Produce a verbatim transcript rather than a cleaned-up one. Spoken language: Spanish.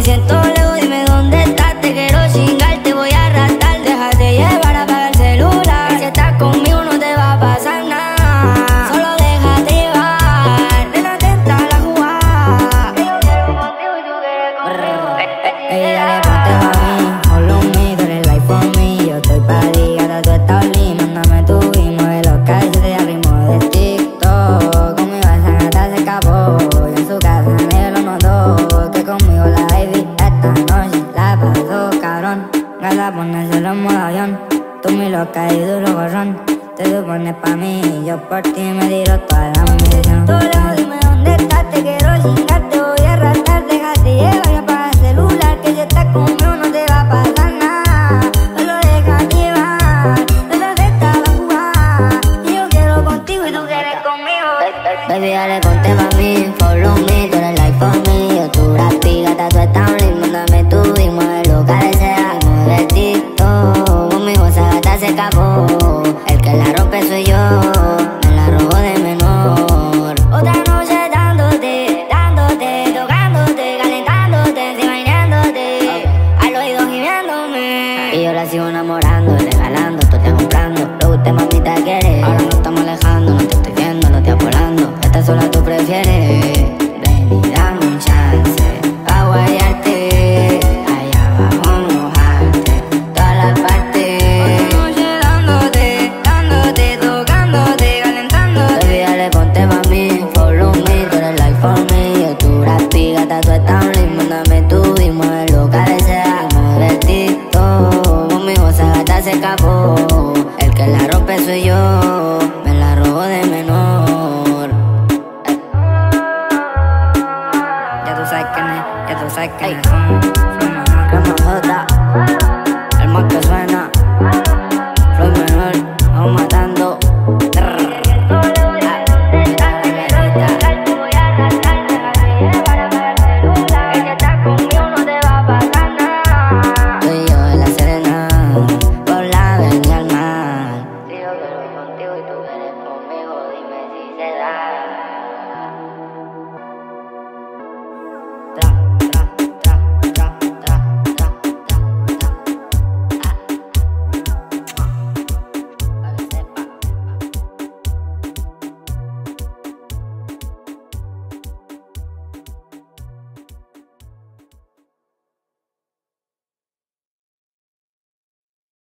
siento lejos, dime dónde estás. Te quiero chingar, te voy a arrastrar. Déjate llevar, apaga el celular. Si estás conmigo no te va a pasar nada. Solo déjate llevar, nena, tenta la jugada. Que yo quiero contigo y tú quieres conmigo. Ey, dale, ponte pa' mí, follow me, tú eres like for me. Yo estoy pa' ti, gata, tú estás lindo. Mándame tu y mueve los calles de ritmo de TikTok. Conmigo esa gata se escapó, y en su casa nadie lo notó. Que conmigo la baby esta noche la pasó cabrón. Gata, ponérselo en modo avión. Tú mi loca y duro gorrón. Te supones pa' mí y yo por ti me tiro toda la misión. Tú lejos, dime dónde estás, te quiero chingar, te voy a arrastrar. Déjate llevar y apaga el celular, que si estás conmigo no te va a pasar nada. Solo déjate llevar, nena, tenta la jugada. Y yo quiero contigo y tú quieres conmigo. Baby, dale, ponte pa' mí, follow me, tú eres like for me. Yo tu rapi, gata, tú estás lindo. Mándame tu y mueve lo que deseas, mueve TikTok. Conmigo esa gata se escapó, el que la rompe soy yo, me la robo de menor. Otra noche dándote, dándote, tocándote, calentándote, enseñándote, al oído gimiéndome. Y yo la sigo enamorando, regalando, tú te comprando. Lo que usted mamita quiere, ahora nos estamos alejando. No te estoy viendo, no te apolando. Esta sola tú prefieres. Ven y dame un chance pa' guayarte, allá abajo mojarte toda la parte. Otra noche dándote, dándote, tocándote, calentándote. Baby, dale, ponte pa' mí, follow me, tú eres like for me. Yo tu rapi, gata, tú estás lindo. Mándame tu y mueve lo que deseas, mueve TikTok. Conmigo esa gata se escapó, el que la rompe soy yo, me la robo de menor. Ya tú sabes quién es, ya tú sabes quién es. Flow J, el más que suena. Flow menor, vamos matando. Tú y yo en la Serena, por la avenida al mar. Si yo quiero contigo y tú quieres conmigo, dime si se da.